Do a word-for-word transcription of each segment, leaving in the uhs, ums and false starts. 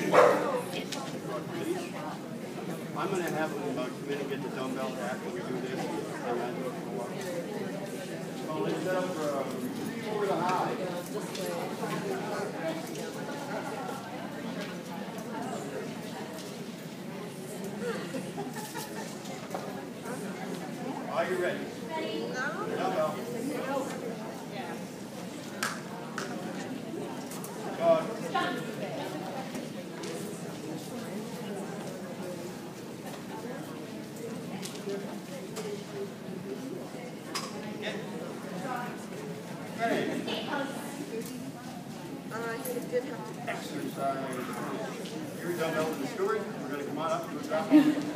I'm going to have them uh, come in and get the dumbbell back when we do this. Well, let's set up for uh, over the high. Are you ready? Ready. Dumbbell. God. Exercise. Here we go, Melvin and Stewart. We're going to come on up to a drop.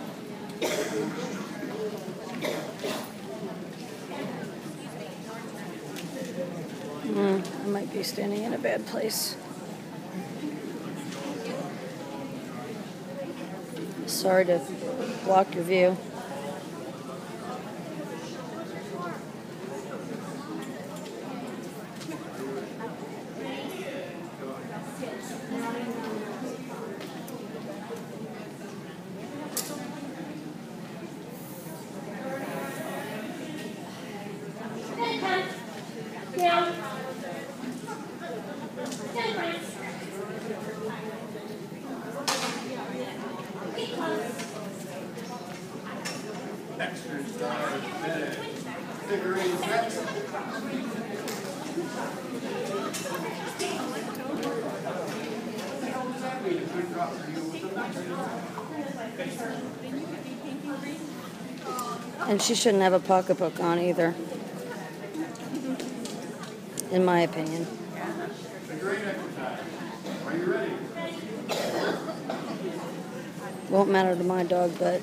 Mm, I might be standing in a bad place. Sorry to block your view. Down. Exercise. Figurine stretch. And she shouldn't have a pocketbook on either, in my opinion. Figurine exercise. Are you ready? Won't matter to my dog, but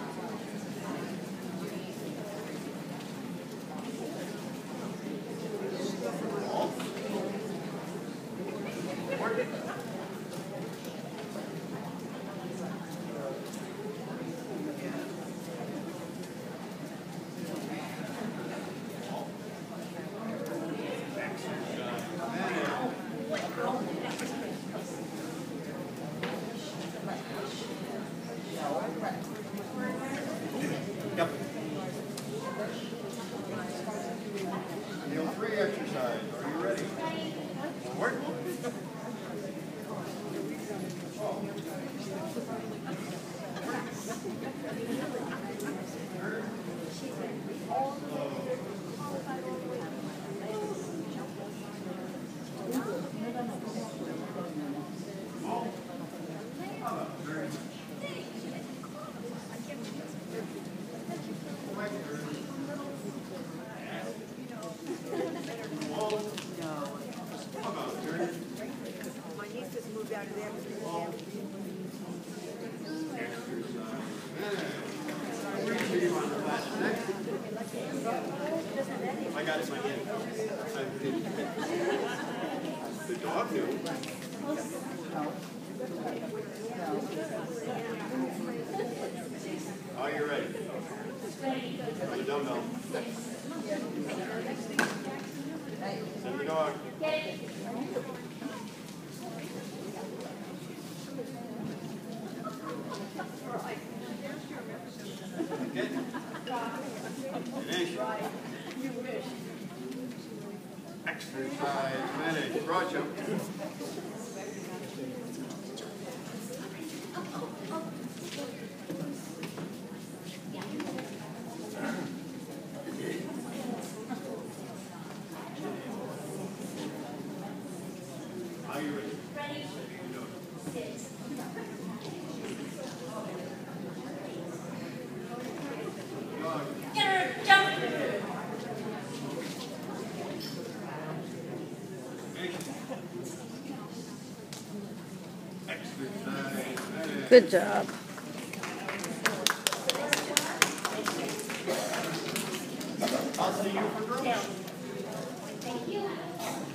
Yep. Kneel three exercise. Are you ready? Forward. My niece has moved out of there. I got it in my hand. The dog knew. Are you ready? For the dumbbell. Send the dog. Okay. Finish. Exercise finish. Broad jump. Are you ready? Ready. Sit. Get her. Jump. good job. I'll see you for girls. Thank you.